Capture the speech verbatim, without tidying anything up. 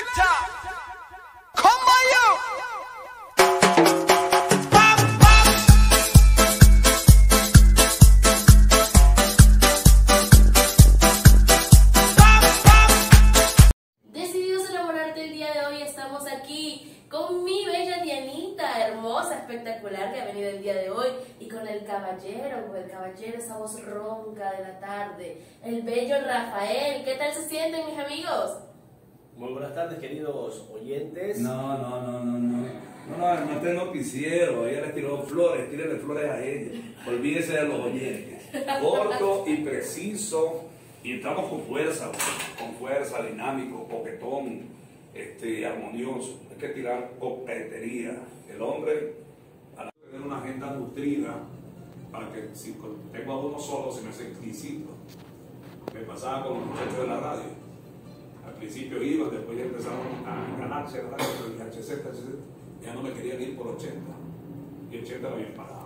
Decididos enamorarte el día de hoy, estamos aquí con mi bella Dianita, hermosa, espectacular, que ha venido el día de hoy, y con el caballero, con el caballero, esa voz ronca de la tarde, el bello Rafael. ¿Qué tal se sienten, mis amigos? Muy buenas tardes, queridos oyentes. No, no, no, no, no. No, no, no tengo quisiero. Ella le tiró flores, tírale flores a ella. Olvídese de los oyentes. Corto y preciso. Y entramos con fuerza, con fuerza, dinámico, coquetón, este, armonioso. Hay que tirar coquetería. El hombre, al tener una agenda nutrida, para que si tengo a uno solo se me hace exquisito. Me pasaba con los muchachos de la radio. Al principio iba, después ya empezaron a ganarse, a ganarse, H Z, H Z, ya no me querían ir por ochenta, y ochenta lo habían pagado.